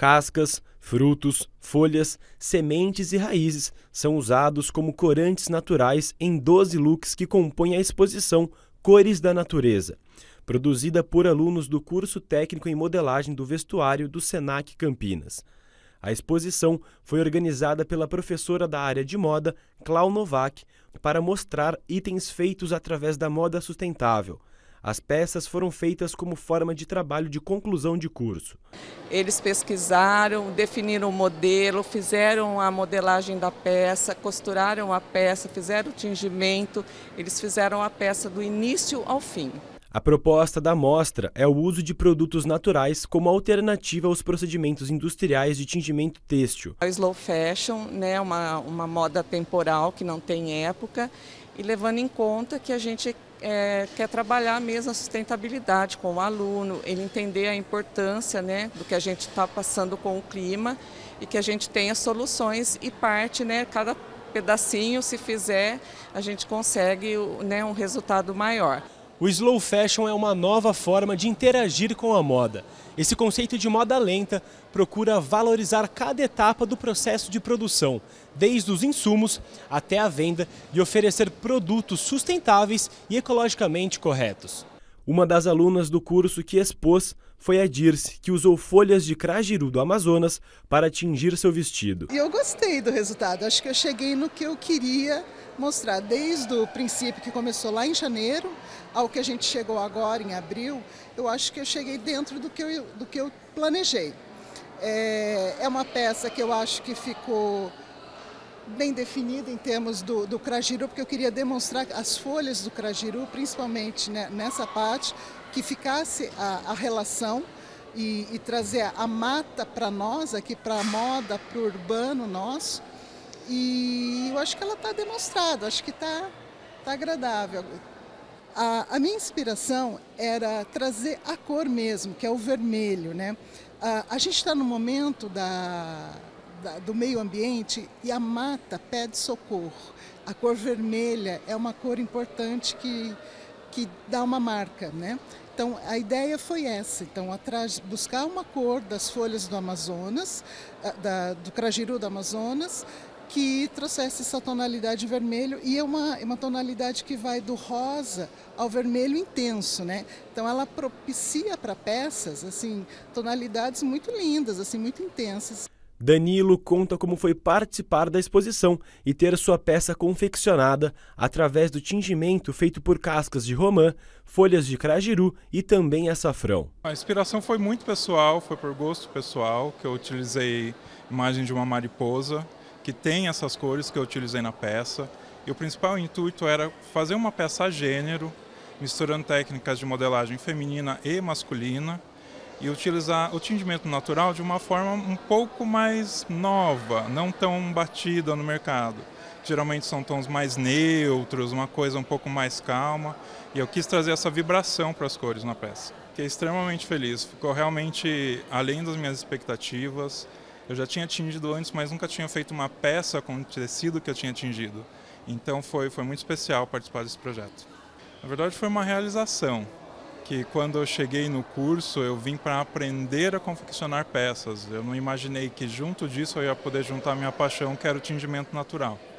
Cascas, frutos, folhas, sementes e raízes são usados como corantes naturais em 12 looks que compõem a exposição Cores da Natureza, produzida por alunos do curso técnico em modelagem do vestuário do Senac Campinas. A exposição foi organizada pela professora da área de moda, Clau Novak, para mostrar itens feitos através da moda sustentável. As peças foram feitas como forma de trabalho de conclusão de curso. Eles pesquisaram, definiram o modelo, fizeram a modelagem da peça, costuraram a peça, fizeram o tingimento, eles fizeram a peça do início ao fim. A proposta da mostra é o uso de produtos naturais como alternativa aos procedimentos industriais de tingimento têxtil. A slow fashion, né, uma moda temporal que não tem época, e levando em conta que a gente quer trabalhar mesmo a sustentabilidade com o aluno, ele entender a importância, né, do que a gente está passando com o clima e que a gente tenha soluções e parte, né, cada pedacinho, se fizer, a gente consegue, né, um resultado maior. O slow fashion é uma nova forma de interagir com a moda. Esse conceito de moda lenta procura valorizar cada etapa do processo de produção, desde os insumos até a venda, e oferecer produtos sustentáveis e ecologicamente corretos. Uma das alunas do curso que expôs foi a Dirce, que usou folhas de crajiru do Amazonas para tingir seu vestido. E eu gostei do resultado, acho que eu cheguei no que eu queria mostrar, desde o princípio que começou lá em janeiro, ao que a gente chegou agora em abril, eu acho que eu cheguei dentro do que eu planejei. É uma peça que eu acho que ficou bem definida em termos do crajiru, porque eu queria demonstrar as folhas do crajiru, principalmente, né, nessa parte, que ficasse a relação e trazer a mata para nós, aqui para a moda, para o urbano nosso. E eu acho que ela está demonstrada, acho que está agradável. A minha inspiração era trazer a cor mesmo, que é o vermelho, né? A gente está no momento do meio ambiente e a mata pede socorro. A cor vermelha é uma cor importante que dá uma marca, né? Então a ideia foi essa, então buscar uma cor das folhas do Amazonas, do crajiru do Amazonas, que trouxesse essa tonalidade vermelho, e é uma tonalidade que vai do rosa ao vermelho intenso, né? Então ela propicia para peças assim, tonalidades muito lindas, assim, muito intensas. Danilo conta como foi participar da exposição e ter sua peça confeccionada através do tingimento feito por cascas de romã, folhas de crajiru e também açafrão. A inspiração foi muito pessoal, foi por gosto pessoal, que eu utilizei imagem de uma mariposa, que tem essas cores que eu utilizei na peça. E o principal intuito era fazer uma peça a gênero, misturando técnicas de modelagem feminina e masculina, e utilizar o tingimento natural de uma forma um pouco mais nova, não tão batida no mercado. Geralmente são tons mais neutros, uma coisa um pouco mais calma, e eu quis trazer essa vibração para as cores na peça. Fiquei extremamente feliz, ficou realmente além das minhas expectativas. Eu já tinha tingido antes, mas nunca tinha feito uma peça com o tecido que eu tinha tingido. Então foi muito especial participar desse projeto. Na verdade foi uma realização, que quando eu cheguei no curso eu vim para aprender a confeccionar peças. Eu não imaginei que junto disso eu ia poder juntar minha paixão, que era o tingimento natural.